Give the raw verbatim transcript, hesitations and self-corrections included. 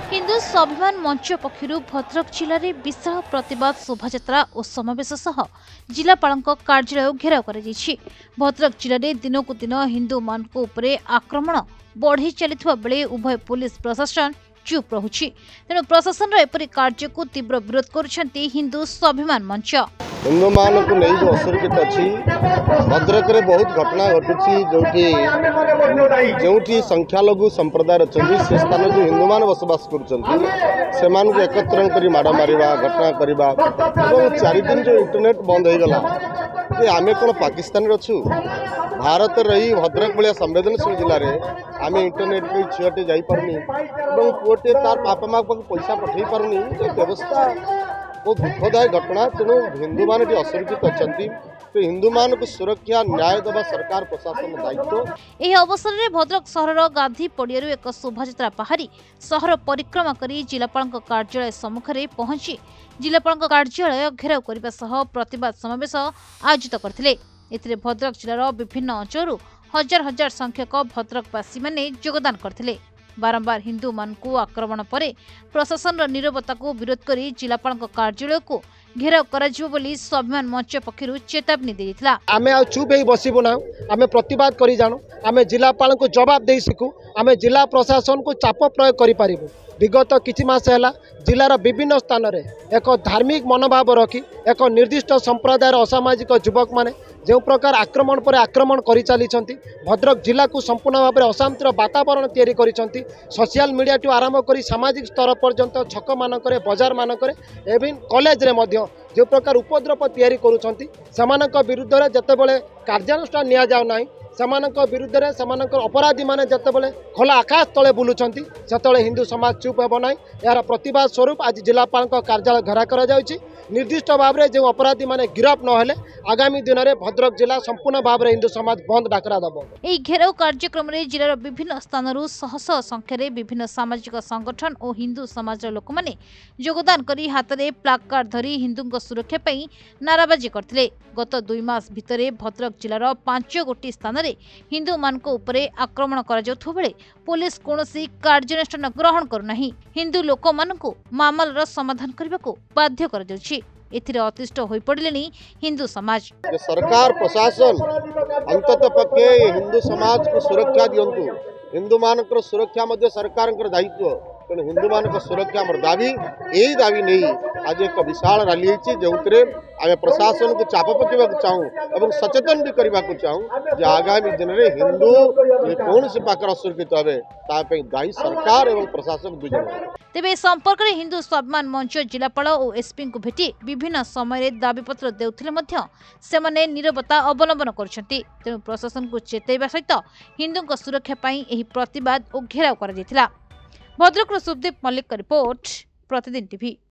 हिंदू स्वाभिमान मंच पक्षर भद्रक जिले में विशाल प्रतिवाद शोभायात्रा और समावेश सह जिलापाल कार्यालय घेराव कर भद्रक जिले में दिनकू दिन हिंदू मान आक्रमण बढ़ी चली बेले उभय पुलिस प्रशासन चुप रहुछि तेणु प्रशासन एपरि कार्य को तीव्र विरोध करुछंती हिंदू स्वाभिमान मंच। हिंदू मान को नहीं जो असुरक्षित अच्छी भद्रक रे बहुत घटना घटुची जो संख्यालघु संप्रदाय अच्छा से स्थान जो हिंदू मान बसवास कर एकत्र कर माड़ मारिबा घटना करवा चार दिन जो इंटरनेट बंद हो गला आम कौन पाकिस्तान अच्छु भारत रही भद्रक भाया संवेदनशील जिले में आम इंटरनेट पे झीटे जापरनी पुटे तार बापा माँ पाक पैसा पठे पारनी व्यवस्था बहुत दुखदायक घटना तेणु हिंदू मान असुरक्षित अच्छा तो हिंदू मान को सुरक्षा न्याय देवा सरकार प्रशासन दायित्व। यह अवसर में भद्रक सहर गांधी पड़िया एक शोभायात्रा बाहरी सहर परिक्रमा कर जिलापाल कार्यालय सम्मुख में पहुंची जिलापाल कार्यालय घेराव करने सह प्रतिवाद समावेश आयोजित करथिले। एथिरे भद्रक जिलार विभिन्न अंचल हजार हजार संख्यक भद्रकवासी माने योगदान करथिले। बारंबार हिंदू मान को आक्रमण पर प्रशासन नीरवता को विरोध कर जिलापाल कार्यालय को घेराव कराजिबो बोली स्वाभिमान मंच पक्षरु चेतावनी देइथिला। आमे आ चुप हे बसिबो ना आमे प्रतिवाद करि जानो आमे जिलापाल को जवाब देइ सिकु आमे जिला प्रशासन को चाप प्रयोग करि पारिबो। विगत किछि मास हैला जिलार विभिन्न स्थान रे एक धार्मिक मनोभाव रखी एक निर्दिष्ट संप्रदायर असामाजिक युवक माने जो प्रकार आक्रमण पर आक्रमण करि चली भद्रक जिला को संपूर्ण भाव में अशांतिर वातावरण तैयारी करिसेंती। सोशल मीडिया टू आरंभ कर सामाजिक स्तर पर्यंत छक मानकरे बाजार मानकरे एवं कॉलेज रे मध्य जो प्रकार उपद्रव तैयारी करुछंती सेमानक विरुद्ध रे जतेबेले कार्यानुष्ठान निया जाउ नाही सेमानक विरुद्ध रे सेमानक अपराधी माने जतेबेले खोला आकाश तले बुलुछंती सेतेबेले हिंदू समाज चुप हेबो नाही। यार प्रतिवाद स्वरूप आज जिलापाल कार्यालय घेरा करा जाउची निर्दिष्ट भाव में जो अपराधी माने गिरफ न हेले आगामी दिन में भद्रक जिला संपूर्ण भाव में हिंदू समाज बंद डाकरा दब। यह घेराव कार्यक्रम में जिलार विभिन्न स्थानरू शह शह संख्यार विभिन्न सामाजिक संगठन और हिंदू समाज लोक माने योगदान करी हाथ में प्लाकार्ड धरी हिंदू सुरक्षा पाई नाराबाजी करथिले। गत दुई मास भितर भद्रक जिलार पांच गोटी स्थान में हिंदू मान आक्रमण कर बेले पुलिस कौनसी कार्यानुष्ठान ग्रहण करूना हिंदू लोक मानू मामलार समाधान करने को बाध्य कर एथिरे अतिष्ठ हो पड़े हिंदू समाज। सरकार प्रशासन अंतत पक्षे हिंदू समाज को सुरक्षा दिंतु हिंदू मान सुरक्षा सरकार दायित्व तेणु हिंदू मान सुरक्षा आम दाबी यही दाबी नहीं आज एक विशाल रैली होती जो आम प्रशासन को चाप पकड़ा चाहूँ और सचेतन भी करने को चाहूँ जे आगामी दिन में हिंदू कौन से पाकर असुरक्षित हे दायी सरकार और प्रशासन दुई जन। तेबे संपर्क में हिंदू स्वाभिमान मंच जिलापाल और एसपी को भेटी विभिन्न समय दाबीपत्र देउथिले मध्य सेमाने नीरवता अवलंबन करछंती तेणु प्रशासन को चेताइबा सहित हिंदू सुरक्षा पाई एही प्रतिवाद और घेराव करा जायतिला। Bhadrak Sukhdeep Mallick report Pratidin TV.